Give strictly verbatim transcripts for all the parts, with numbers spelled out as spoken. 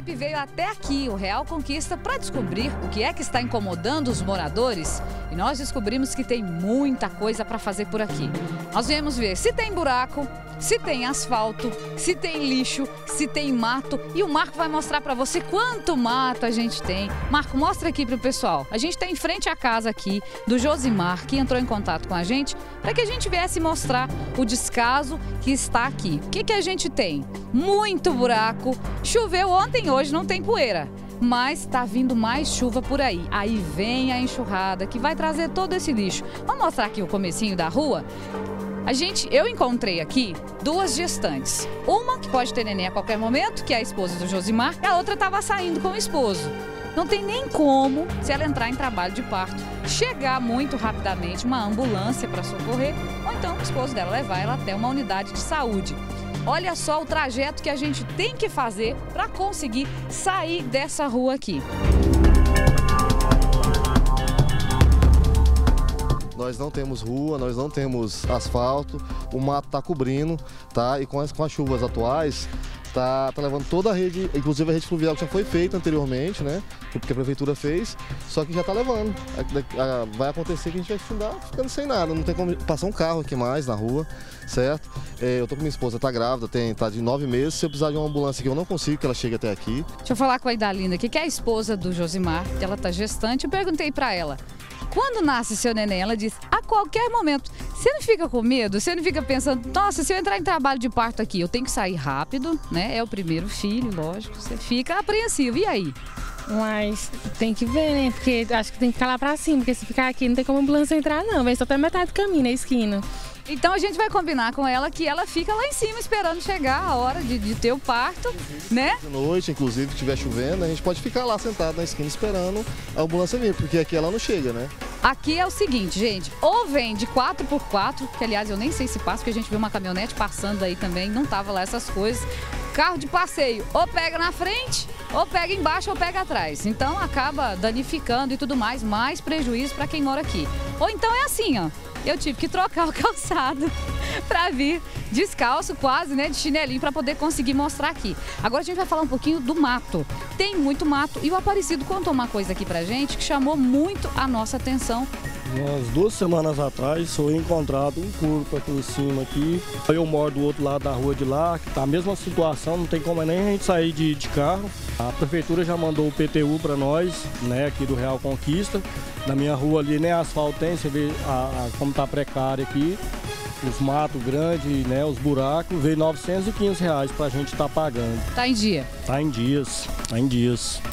equipe veio até aqui, o Real Conquista, para descobrir o que é que está incomodando os moradores. E nós descobrimos que tem muita coisa para fazer por aqui. Nós viemos ver se tem buraco, se tem asfalto, se tem lixo, se tem mato. E o Marco vai mostrar para você quanto mato a gente tem. Marco, mostra aqui para o pessoal. A gente está em frente à casa aqui do Josimar, que entrou em contato com a gente, para que a gente viesse mostrar o descaso que está aqui. O que que a gente tem? Muito buraco. Choveu ontem e hoje não tem poeira. Mas está vindo mais chuva por aí. Aí vem a enxurrada que vai trazer todo esse lixo. Vamos mostrar aqui o comecinho da rua? A gente, eu encontrei aqui duas gestantes. Uma que pode ter neném a qualquer momento, que é a esposa do Josimar, e a outra estava saindo com o esposo. Não tem nem como, se ela entrar em trabalho de parto, chegar muito rapidamente uma ambulância para socorrer, ou então o esposo dela levar ela até uma unidade de saúde. Olha só o trajeto que a gente tem que fazer para conseguir sair dessa rua aqui. Nós não temos rua, nós não temos asfalto, o mato está cobrindo, tá? E com as, com as chuvas atuais, tá, tá levando toda a rede, inclusive a rede fluvial que já foi feita anteriormente, né? Porque a prefeitura fez, só que já está levando. Vai acontecer que a gente vai ficar ficando sem nada, não tem como passar um carro aqui mais na rua, certo? É, eu tô com minha esposa, tá grávida, tem, tá de nove meses, se eu precisar de uma ambulância aqui, eu não consigo que ela chegue até aqui. Deixa eu falar com a Idalinda aqui, que é a esposa do Josimar, ela tá gestante, eu perguntei para ela. Quando nasce seu neném, ela diz, a qualquer momento, você não fica com medo? Você não fica pensando, nossa, se eu entrar em trabalho de parto aqui, eu tenho que sair rápido, né? É o primeiro filho, lógico, você fica apreensivo. E aí? Mas tem que ver, né? Porque acho que tem que ficar lá pra cima, porque se ficar aqui não tem como a ambulância entrar, não. Vem só até metade do caminho, na esquina. Então a gente vai combinar com ela que ela fica lá em cima esperando chegar a hora de, de ter o parto, né? De noite, inclusive, que estiver chovendo, a gente pode ficar lá sentado na esquina esperando a ambulância vir, porque aqui ela não chega, né? Aqui é o seguinte, gente, ou vem de quatro por quatro, que aliás eu nem sei se passa, porque a gente viu uma caminhonete passando aí também, não tava lá essas coisas. Carro de passeio, ou pega na frente, ou pega embaixo, ou pega atrás. Então acaba danificando e tudo mais, mais prejuízo para quem mora aqui. Ou então é assim, ó. Eu tive que trocar o calçado para vir descalço, quase, né, de chinelinho, para poder conseguir mostrar aqui. Agora a gente vai falar um pouquinho do mato. Tem muito mato e o Aparecido contou uma coisa aqui pra gente que chamou muito a nossa atenção. Umas duas semanas atrás foi encontrado um corpo aqui em cima aqui. Eu moro do outro lado da rua de lá, que tá a mesma situação, não tem como nem a gente sair de, de carro. A prefeitura já mandou o P T U para nós, né, aqui do Real Conquista. Na minha rua ali nem asfalto tem, você vê a, a, como tá precário aqui. Os matos grandes, né, os buracos, veio novecentos e quinze reais pra gente estar tá pagando. Tá em dia? Tá em dias, tá em dias.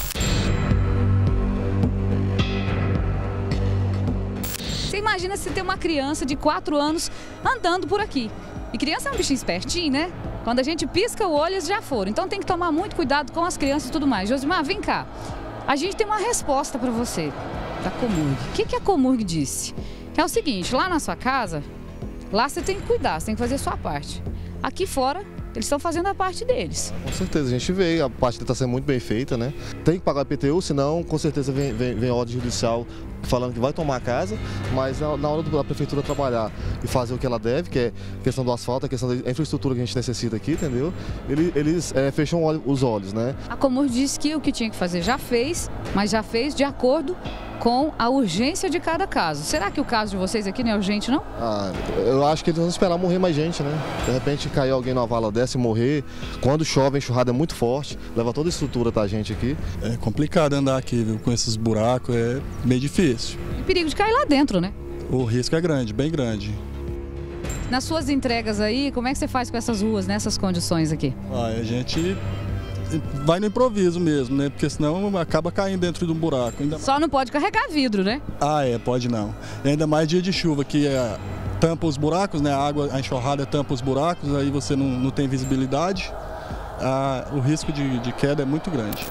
Você imagina se tem uma criança de quatro anos andando por aqui. E criança é um bichinho espertinho, né? Quando a gente pisca o olho, eles já foram. Então tem que tomar muito cuidado com as crianças e tudo mais. Josimar, vem cá. A gente tem uma resposta para você da Comurg. O que, que a Comurg disse? É o seguinte, lá na sua casa, lá você tem que cuidar, você tem que fazer a sua parte. Aqui fora, eles estão fazendo a parte deles. Com certeza, a gente vê, a parte está sendo muito bem feita, né? Tem que pagar I P T U, senão com certeza vem, vem, vem ordem judicial falando que vai tomar a casa, mas na, na hora da prefeitura trabalhar e fazer o que ela deve, que é a questão do asfalto, a questão da infraestrutura que a gente necessita aqui, entendeu? Eles, eles é, fecham os olhos, né? A Comurg disse que o que tinha que fazer já fez, mas já fez de acordo com a urgência de cada caso. Será que o caso de vocês aqui não é urgente, não? Ah, eu acho que eles vão esperar morrer mais gente, né? De repente cair alguém numa vala dessa e morrer. Quando chove, a enxurrada é muito forte, leva toda a estrutura da gente aqui. É complicado andar aqui, viu? Com esses buracos, é meio difícil. E perigo de cair lá dentro, né? O risco é grande, bem grande. Nas suas entregas aí, como é que você faz com essas ruas, nessas condições aqui? Ah, a gente vai no improviso mesmo, né? Porque senão acaba caindo dentro de um buraco. Ainda... Só não pode carregar vidro, né? Ah, é, pode não. E ainda mais dia de chuva, que é, tampa os buracos, né? A água, a enxurrada tampa os buracos, aí você não, não tem visibilidade. Ah, o risco de, de queda é muito grande.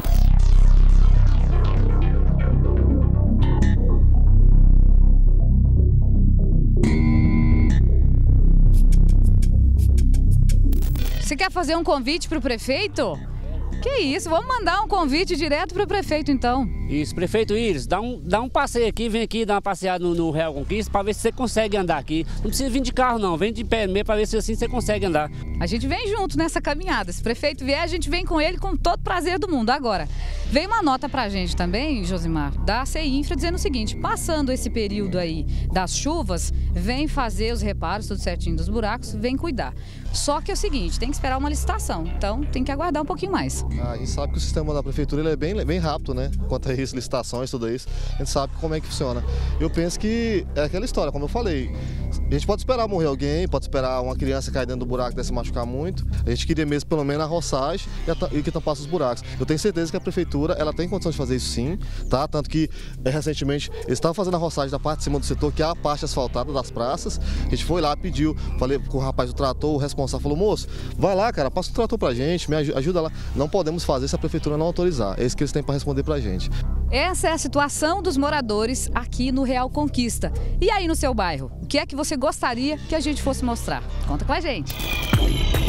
Você quer fazer um convite para o prefeito? Que isso, vamos mandar um convite direto para o prefeito então. Isso, prefeito Íris, dá um, dá um passeio aqui, vem aqui dar uma passeada no, no Real Conquista para ver se você consegue andar aqui. Não precisa vir de carro não, vem de pé mesmo para ver se assim você consegue andar. A gente vem junto nessa caminhada, se o prefeito vier a gente vem com ele com todo prazer do mundo. Agora, veio uma nota pra gente também, Josimar, da CEINFRA dizendo o seguinte, passando esse período aí das chuvas, vem fazer os reparos, tudo certinho dos buracos, vem cuidar. Só que é o seguinte, tem que esperar uma licitação, então tem que aguardar um pouquinho mais. Ah, a gente sabe que o sistema da prefeitura ele é bem, bem rápido, né? Quanto a isso, licitações, tudo isso, a gente sabe como é que funciona. Eu penso que é aquela história, como eu falei, a gente pode esperar morrer alguém, pode esperar uma criança cair dentro do buraco e se machucar muito. A gente queria mesmo pelo menos a roçagem e que tampasse os buracos. Eu tenho certeza que a prefeitura ela tem condição de fazer isso sim, tá? Tanto que recentemente eles estavam fazendo a roçagem da parte de cima do setor, que é a parte asfaltada das praças. A gente foi lá, pediu, falei com o rapaz do trator, o responsável falou, moço, vai lá, cara, passa o trator pra gente, me ajuda lá. Não podemos fazer se a prefeitura não autorizar. É isso que eles têm para responder pra gente. Essa é a situação dos moradores aqui no Real Conquista. E aí no seu bairro, o que é que você gostaria que a gente fosse mostrar? Conta com a gente.